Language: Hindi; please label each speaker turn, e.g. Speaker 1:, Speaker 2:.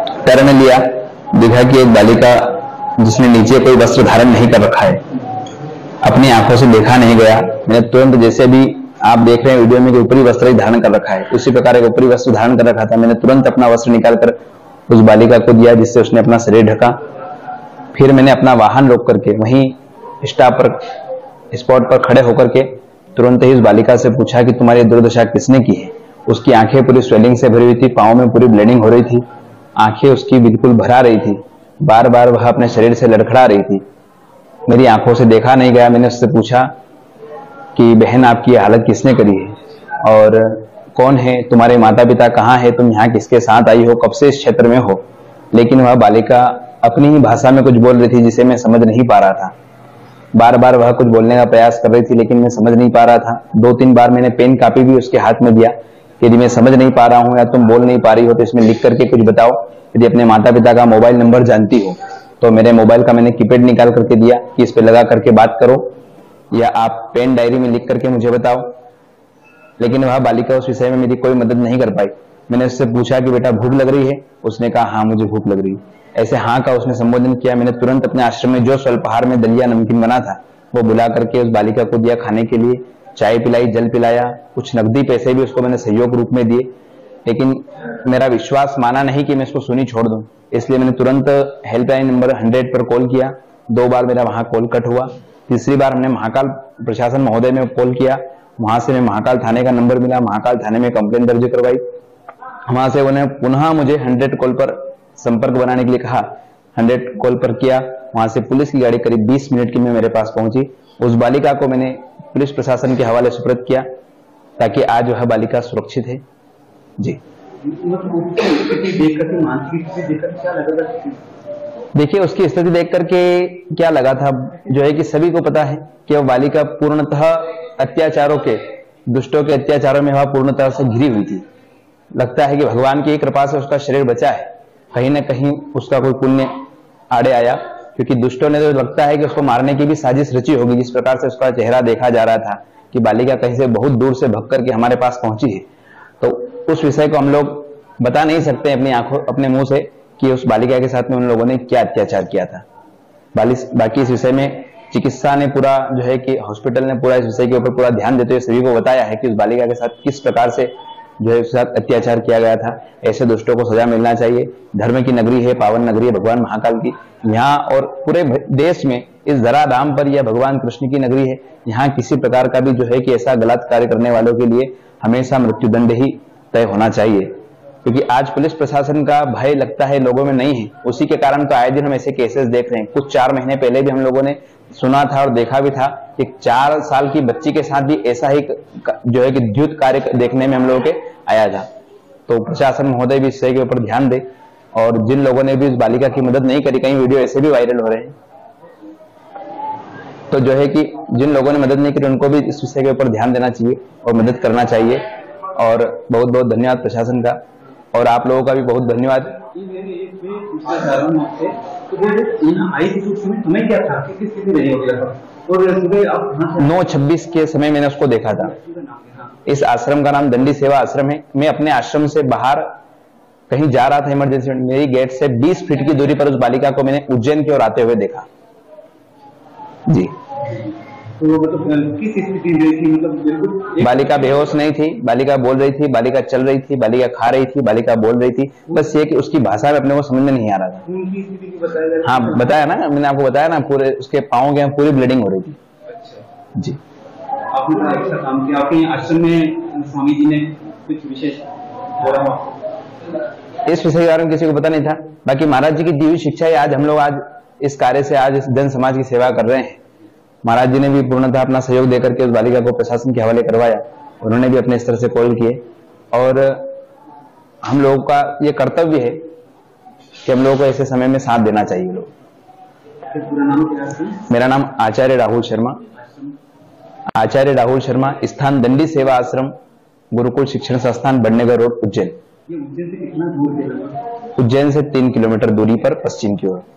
Speaker 1: पैर में लिया, देखा कि एक बालिका जिसने नीचे कोई वस्त्र धारण नहीं कर रखा है, अपनी आंखों से देखा नहीं गया। मैंने तुरंत, जैसे भी आप देख रहे हैं वीडियो में कि ऊपरी वस्त्र ही धारण कर रखा है, उसी प्रकार एक ऊपरी वस्त्र धारण कर रखा था। मैंने तुरंत अपना वस्त्र निकालकर उस बालिका को दिया, जिससे उसने अपना शरीर ढका। फिर मैंने अपना वाहन रोक करके वहीं स्पॉट पर खड़े होकर के तुरंत ही उस बालिका से पूछा कि तुम्हारी दुर्दशा किसने की है। उसकी आंखें पूरी स्वेलिंग से भरी हुई थी, पांव में पूरी ब्लीडिंग हो रही थी, आंखें उसकी बिल्कुल भरा रही थी, बार बार वह अपने शरीर से लड़खड़ा रही थी। मेरी आंखों से देखा नहीं गया। मैंने उससे पूछा कि बहन, आपकी हालत किसने करी है और कौन है तुम्हारे माता पिता, कहाँ है, तुम यहाँ किसके साथ आई हो, कब से इस क्षेत्र में हो। लेकिन वह बालिका अपनी ही भाषा में कुछ बोल रही थी, जिसे मैं समझ नहीं पा रहा था। बार बार वह कुछ बोलने का प्रयास कर रही थी, लेकिन मैं समझ नहीं पा रहा था। 2-3 बार मैंने पेन कापी भी उसके हाथ में दिया कि यदि मैं समझ नहीं पा रहा हूं या तुम बोल नहीं पा रही हो तो इसमें लिख करके कुछ बताओ। यदि अपने माता पिता का मोबाइल नंबर जानती हो तो मेरे मोबाइल का मैंने कीपैड निकाल करके दिया कि इस पे लगा करके बात करो, या आप पेन डायरी में लिख करके मुझे बताओ। लेकिन वह बालिका उस विषय में मेरी कोई मदद नहीं कर पाई। मैंने उससे पूछा कि बेटा भूख लग रही है, उसने कहा हाँ मुझे भूख लग रही है। ऐसे हाँ का उसने संबोधन किया। मैंने तुरंत अपने आश्रम में जो स्वल्पहार में दलिया नमकीन बना था वो बुला करके उस बालिका को दिया खाने के लिए। चाय पिलाई, जल पिलाया, कुछ नकदी पैसे भी उसको मैंने सहयोग रूप में दिए। लेकिन मेरा विश्वास माना नहीं कि मैं इसको सुनी छोड़ दूं, इसलिए मैंने तुरंत हेल्पलाइन नंबर 100 पर कॉल किया। 2 बार मेरा वहां कॉल कट हुआ। तीसरी बार हमने महाकाल प्रशासन महोदय में कॉल किया। वहां से मैं महाकाल थाने का नंबर मिला, महाकाल थाने में कंप्लेंट दर्ज करवाई। वहां से उन्हें पुनः मुझे 100 कॉल पर संपर्क बनाने के लिए कहा। 100 कॉल पर किया। वहां से पुलिस की गाड़ी करीब 20 मिनट की में मेरे पास पहुंची। उस बालिका को मैंने पुलिस प्रशासन के हवाले सुपुर्द किया ताकि आज वह बालिका सुरक्षित है। जी, देखिए उसकी स्थिति देख करके क्या लगा था, जो है कि सभी को पता है कि वह बालिका पूर्णतः अत्याचारों के, दुष्टों के अत्याचारों में वह पूर्णतः से घिरी हुई थी। लगता है कि भगवान की कृपा से उसका शरीर बचा है, कहीं ना कहीं उसका कोई पुण्य आड़े आया, क्योंकि दुष्टों ने तो लगता है कि उसको मारने की भी साजिश रची होगी। जिस प्रकार से उसका चेहरा देखा जा रहा था कि बालिका कहीं से बहुत दूर से भग करके हमारे पास पहुंची है, तो उस विषय को हम लोग बता नहीं सकते अपनी आंखों, अपने मुंह से कि उस बालिका के साथ में उन लोगों ने क्या अत्याचार किया था। बाकी इस विषय में चिकित्सा ने पूरा, जो है कि हॉस्पिटल ने पूरा इस विषय के ऊपर पूरा ध्यान देते हुए सभी को बताया है कि उस बालिका के साथ किस प्रकार से जो है उसके साथ अत्याचार किया गया था। ऐसे दुष्टों को सजा मिलना चाहिए। धर्म की नगरी है, पावन नगरी है भगवान महाकाल की, यहाँ और पूरे देश में इस धरा धाम पर यह भगवान कृष्ण की नगरी है। यहाँ किसी प्रकार का भी जो है कि ऐसा गलत कार्य करने वालों के लिए हमेशा मृत्युदंड ही तय होना चाहिए, क्योंकि आज पुलिस प्रशासन का भय लगता है लोगों में नहीं है। उसी के कारण तो आए दिन हम ऐसे केसेस देख रहे हैं। कुछ 4 महीने पहले भी हम लोगों ने सुना था और देखा भी था कि 4 साल की बच्ची के साथ भी ऐसा ही जो है कि द्युत कार्य देखने में हम लोगों के आया था। तो प्रशासन महोदय भी इस के ऊपर ध्यान दे, और जिन लोगों ने भी उस बालिका की मदद नहीं करी, कई वीडियो ऐसे भी वायरल हो रहे हैं, तो जो है कि जिन लोगों ने मदद नहीं करी उनको भी इस विषय के ऊपर ध्यान देना चाहिए और मदद करना चाहिए। और बहुत बहुत धन्यवाद प्रशासन का, और आप लोगों का भी बहुत धन्यवाद। 9:26 के समय मैंने उसको देखा था। इस आश्रम का नाम दंडी सेवा आश्रम है। मैं अपने आश्रम से बाहर कहीं जा रहा था इमरजेंसी में, मेरी गेट से 20 फीट की दूरी पर उस बालिका को मैंने उज्जैन की ओर आते हुए देखा। जी,
Speaker 2: तो मतलब किस स्थिति में थी? मतलब
Speaker 1: बालिका बेहोश नहीं थी, बालिका बोल रही थी, बालिका चल रही थी, बालिका खा रही थी, बालिका बोल रही थी। बस ये कि उसकी भाषा में अपने को समझ में नहीं आ रहा था।
Speaker 2: उनकी स्थिति की बताया?
Speaker 1: हाँ बताया ना, मैंने आपको बताया ना, पूरे उसके पाँव के पूरी ब्लीडिंग हो रही थी।
Speaker 2: अच्छा जी, आपने अच्छा काम किया। आपके आश्रम में स्वामी जी ने कुछ विशेष
Speaker 1: इस विषय के बारे में किसी को पता नहीं था। बाकी महाराज जी की दी हुई शिक्षा है, आज हम लोग आज इस कार्य से आज इस जन समाज की सेवा कर रहे हैं। महाराज जी ने भी पूर्णतः अपना सहयोग देकर के उस बालिका को प्रशासन के हवाले करवाया। उन्होंने भी अपने स्तर से कॉल किए, और हम लोगों का ये कर्तव्य है कि हम लोगों को ऐसे समय में साथ देना चाहिए लोग।
Speaker 2: पूरा नाम क्या है?
Speaker 1: मेरा नाम आचार्य राहुल शर्मा। आचार्य राहुल शर्मा, स्थान दंडी सेवा आश्रम, गुरुकुल शिक्षण संस्थान, बड़नेगर रोड, उज्जैन।
Speaker 2: ये उज्जैन से कितना दूर है?
Speaker 1: उज्जैन से 3 किलोमीटर दूरी पर पश्चिम की ओर।